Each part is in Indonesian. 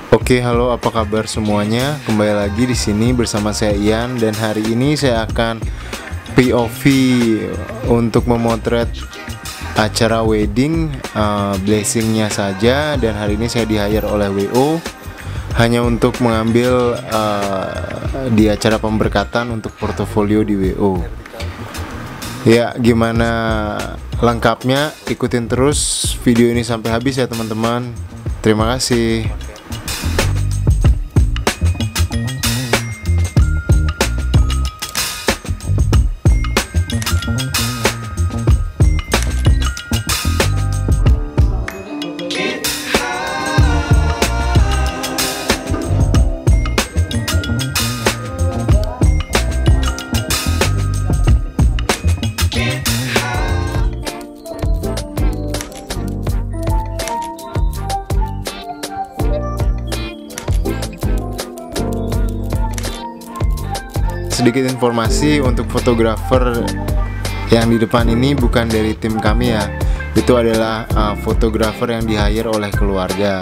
Oke, halo, apa kabar semuanya? Kembali lagi di sini bersama saya Ian, dan hari ini saya akan POV untuk memotret acara wedding blessingnya saja. Dan hari ini saya di-hire oleh WO hanya untuk mengambil di acara pemberkatan untuk portofolio di WO. Ya, gimana lengkapnya? Ikutin terus video ini sampai habis ya teman-teman. Terima kasih. Sedikit informasi untuk fotografer yang di depan ini bukan dari tim kami ya. Itu adalah fotografer yang di-hire oleh keluarga.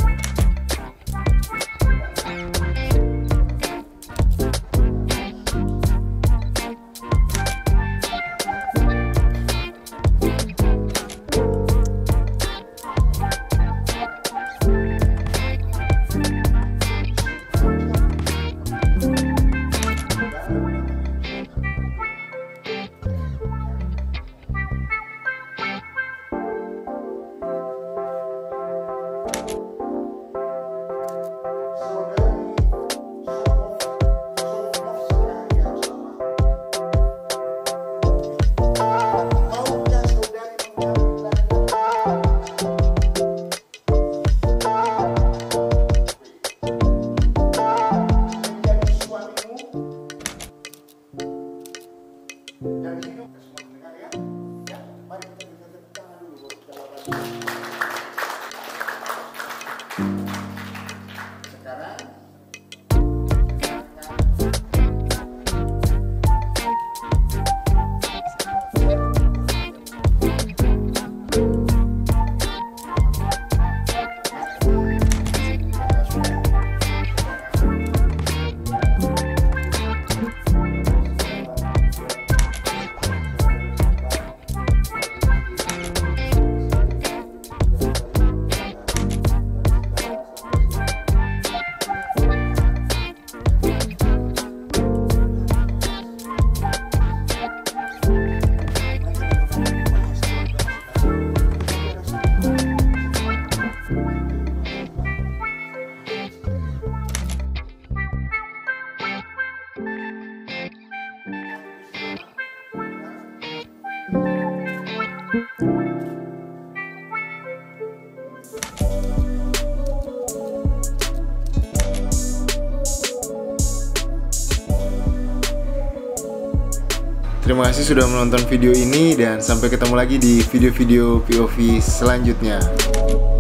Terima kasih sudah menonton video ini, dan sampai ketemu lagi di video-video POV selanjutnya.